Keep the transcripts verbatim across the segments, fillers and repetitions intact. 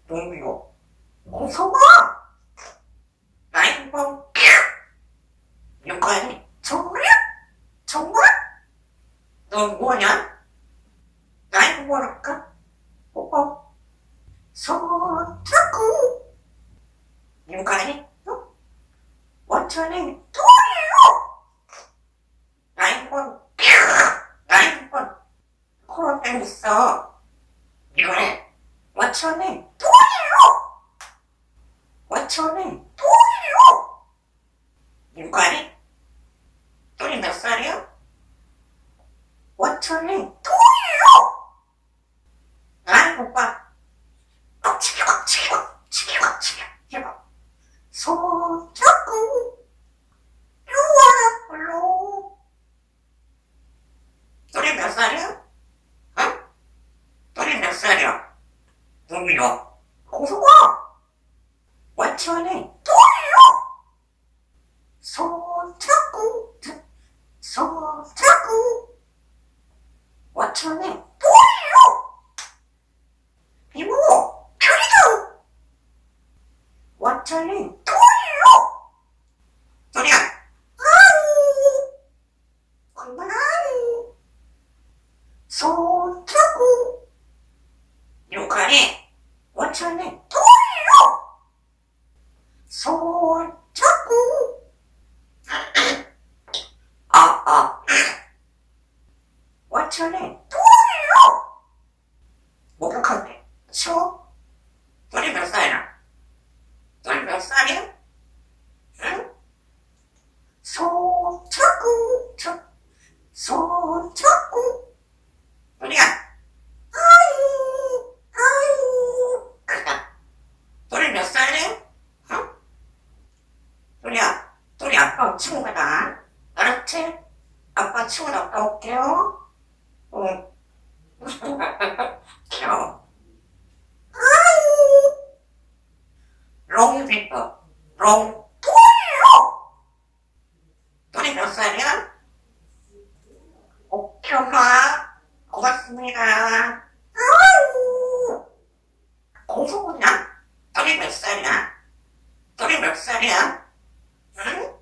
동료, 무서워! 나이 뭐, 육관이 정말? 정말? 넌 뭐냐? 나이 뭐랄까? 뽀뽀, 손잡고, 육관이, 어? 원천이 돌려! 나이 뭐, 나이 뭐, 코로 땡겼어. 이거네, 원천이 돌려! 원천이 돌려! 육관이? 너희 몇 살이야? 원천이 돌려! 나이 오빠, 꽉치기 꽉치기 꽉치기 꽉치기 해봐. 손 잡고 요와라 불러. 너희 몇 살이야? 어? 너희 몇 살이야? 동료, 고소가 원천이 돌려! 손 잡고 손 잡고 원천이 돌려! 이모 별이다! 원천이 돌려! 소리야! 아우 엄마나우 손 잡고 육관이 원천이 돌려! 손 잡고 아, 아. 원천이 돌려! 목욕한대. 치워? 너희 몇 살이야? 너희 몇 살이야? 응? 손 잡고, 저, 손 잡고. 너희야? 아유, 아유. 그니까, 너희 몇 살이야? 응? 너희야, 너희 아빠 친구다. 알았지? 아빠 치고 갔다 올게요. 응. 귀여워. 아유. 롱비터. 롱. 돌려! 너희 몇 살이야? 오케이, 엄마. 고맙습니다. 아유. 고소구나? 너희 몇 살이야? 너희 몇 살이야? 응?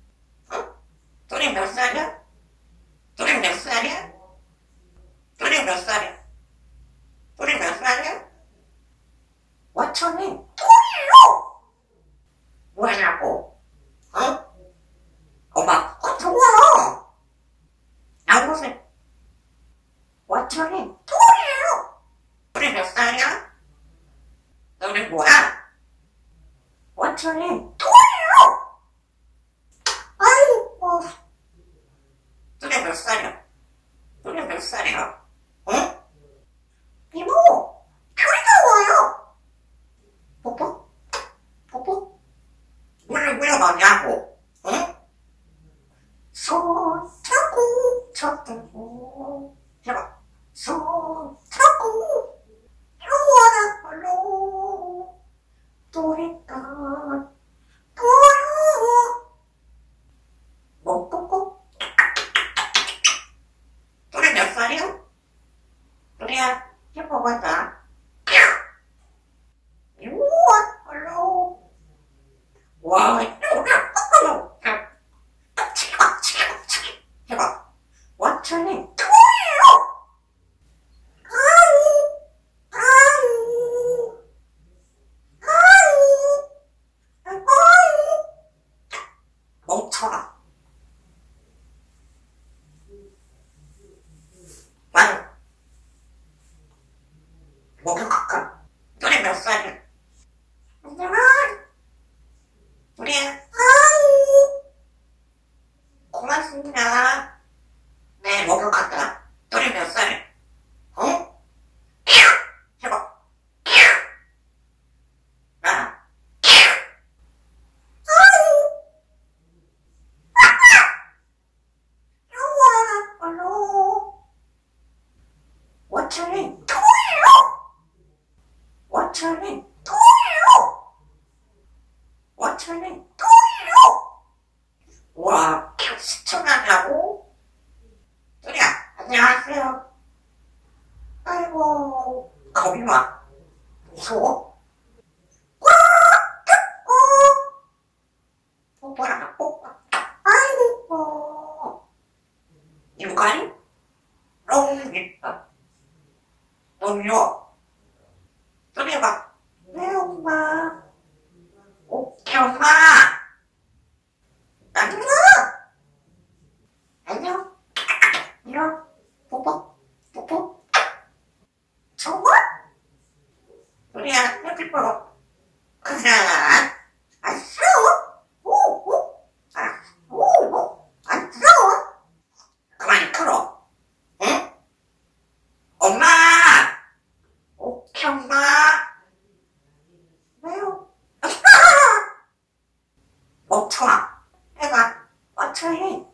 너희 몇 살이야? 너희 몇 살이야? 너희 몇 살이야? 너희 몇 살이야? 원천이 돌려! 뭐하냐고? 어? 엄마, 어, 좋아! 나오세요. 원천이 돌려! 너희 몇 살이야? 너희 뭐야? 원천이 돌려! 아이고, 너네 몇 살이야? 너네 몇 살이야? 응? 이모, 별이가 와요. 뽀뽀? 뽀뽀? 뭘 물어봤냐고? 응? 손 잡고, 잡고, 해봐. 손 잡고, 요와라 불러. 또리까, 또려. 못 뽑고? 너네 몇 살이야? 너네야, 해봐봤다. 우와, 얼로. 와, 이거야, 꺾어요. 깍치기, 깍치기, 깍치기. 해봐. 원천이 돌려! 아유, 아유, 아유, 아유. 멍청아. 만 목욕할까? 너네 몇 살이야? 안녕. 우리 아우 고맙습니다. 네, 목욕할까? 너네 몇 살이야? 어? 해봐. 나 아우 요와 얼로 원천이 돌려! 원천이 돌려! 원천이 돌려! 와, 시청하냐고? 소리야, 안녕하세요. 아이고, 겁이 막 무서워? 엄마. 오케이, 엄마. 안녕. 안녕. 이런, 뽀뽀, 뽀뽀. 좋아? 우리야, 여기 뽀뽀. 그냥, 안 싸워? 오, 오. 아, 오, 오. 안 싸워? 그만 끌어. 응? 엄마. 오케이, 엄마. 왜요? 멈춰. 내가 어쩌니?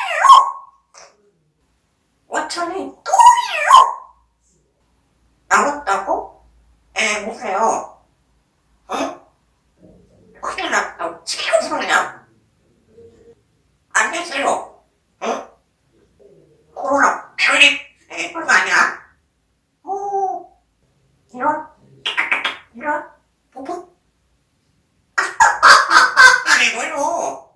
어쩌니? 또예요? 나왔다고? 에, 보세요. 응? 큰일 났다. 지금 소리야. 안 되세요. 응? 코로나 별이, 에, 그거 아니야? 오, 이런, 이런, 뽀뽀. 아니, 뭐요?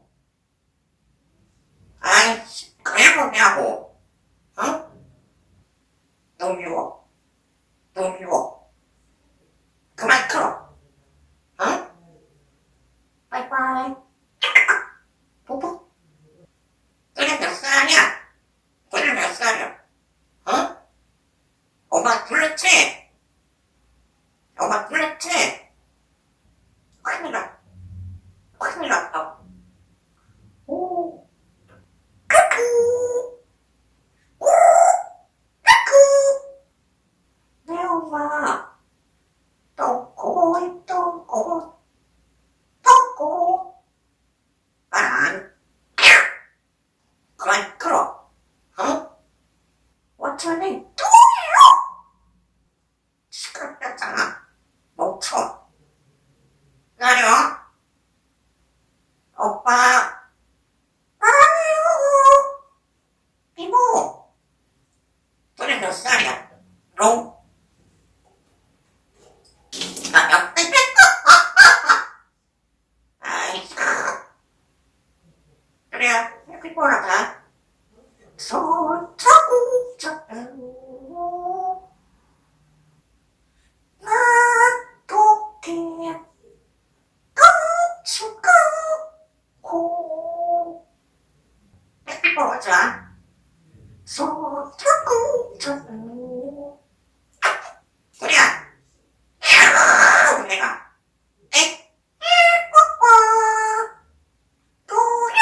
아이씨, 그냥 뭐냐고. 응? 너무 미워. 너무 미워. 그만 끌어. 응? 빠이빠이. 뽀뽀. 너네 몇 살이야? 너네 몇 살이야? 응? 엄마 불렀지? 엄마 불렀지? 큰일 났다. 큰일 났다. 오. 까꾸. 오. 까꾸. 네, 엄마. 똥꼬, 똥꼬, 똥꼬. 안. 그만 끌어. 응? 어쩌니? 또예요? 시끄럽잖아. 멈춰. 기다려. 오빠. 아유. 이모. 너네 몇 살이야? 롱? 아, 아이씨. 그래, 이렇게 보라가. 손 잡고 잡고. 나 도끼. 깜찍 고. 이렇게 보자. 손 잡고 잡고. 그래. 휴, 내가. 에이, 뽀뽀. 또야.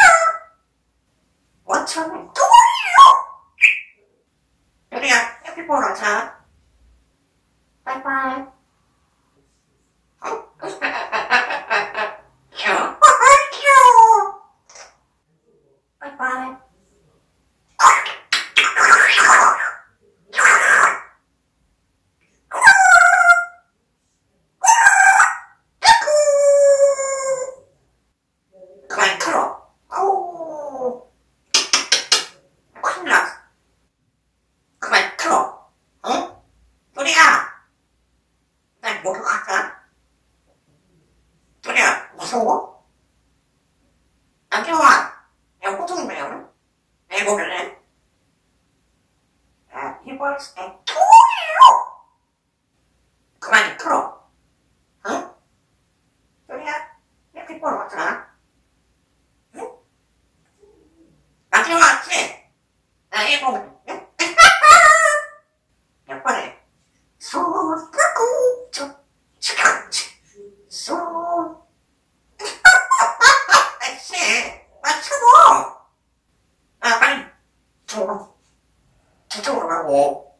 원천은 또예요. 그래, 여기 보러 자. 빠이빠이. 어? 귀여워. 귀여워. 빠이빠이. 그만 끌어. 아우. 큰일 났어. 그만 끌어. 응? 또리야. 날 모르고 갈까? 또리야, 무서워? 안 좋아. 내가 호통이면 내 모를래? 아, 이번 에 또예요. 그만 끌어. 응? 또리야, 이렇게 보러 왔잖아. 응? 나한테 왔지? 나 이거 응? 몇 번에 손 끄고 저 손 아씨 맞춰봐. 아 빨리 저쪽으로 저쪽으로 가고